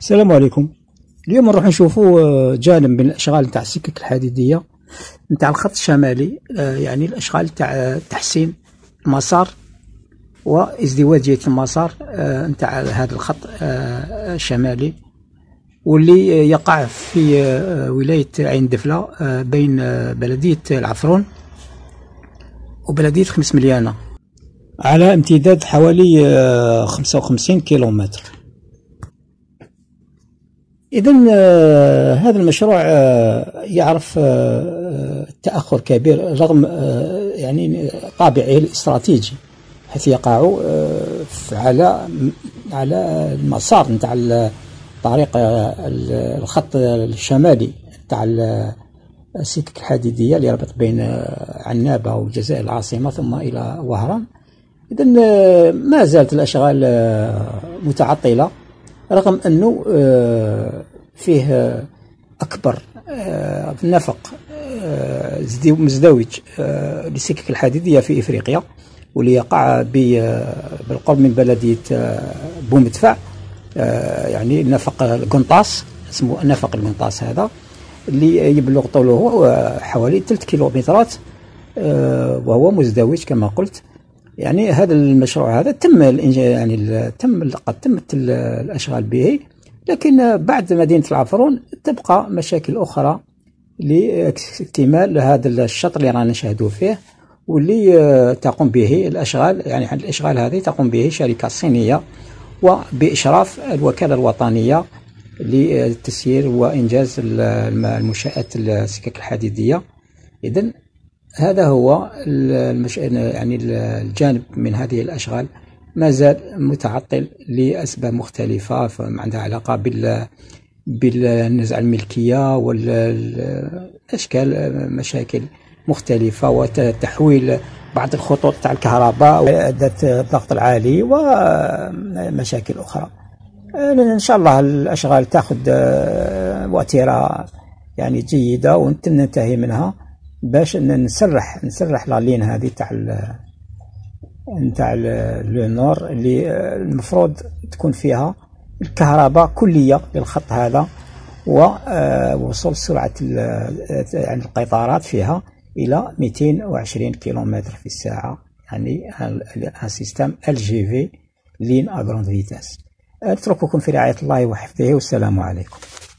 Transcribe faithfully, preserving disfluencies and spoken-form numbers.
السلام عليكم. اليوم نروح نشوفوا آه، جانب من الاشغال نتاع السكك الحديديه نتاع الخط الشمالي، آه، يعني الاشغال تاع تحسين المسار وازدواجيه المسار آه، نتاع هذا الخط آه، الشمالي، واللي يقع في آه، ولايه عين دفله آه، بين آه، بلديه العفرون وبلديه خمس مليانه، على امتداد حوالي آه، خمسة وخمسين كيلومتر. إذن آه هذا المشروع آه يعرف آه تأخر كبير رغم آه يعني طابعه الاستراتيجي، حيث يقع آه على على المسار نتاع طريق الخط الشمالي نتاع السكك الحديدية اللي يربط بين عنابة والجزائر العاصمة ثم إلى وهران. إذن آه ما زالت الأشغال آه متعطلة، رغم أنه فيه أكبر نفق مزدوج للسكك الحديدية في إفريقيا، واللي يقع بالقرب من بلدية بومدفع، يعني نفق القنطاس، اسمه نفق القنطاس هذا، اللي يبلغ طوله حوالي ثلاث كيلومترات، وهو مزدوج كما قلت. يعني هذا المشروع هذا تم يعني تم قد تمت الاشغال به، لكن بعد مدينه العفرون تبقى مشاكل اخرى لاكتمال هذا الشطر اللي رانا نشاهدوا فيه، واللي تقوم به الاشغال، يعني الاشغال هذه تقوم به شركه صينيه وباشراف الوكاله الوطنيه لتسيير وانجاز المنشات السكك الحديديه. اذن هذا هو المش... يعني الجانب من هذه الأشغال ما زال متعطل لأسباب مختلفة، عندها علاقة بال بالنزع الملكية والأشكال مشاكل مختلفة، وتحويل بعض الخطوط تاع الكهرباء ذات الضغط العالي ومشاكل أخرى. إن شاء الله الأشغال تأخذ وتيرة يعني جيدة وننتهي منها، باش نسرح نسرح لا لين هذه تاع نتاع لو نور اللي المفروض تكون فيها الكهرباء كليه للخط هذا، ووصول سرعه يعني القطارات فيها الى مئتين وعشرين كيلومتر في الساعه، يعني ان سيستم ال جي في لين ا غروند فيتاس. اترككم في رعايه الله وحفظه، والسلام عليكم.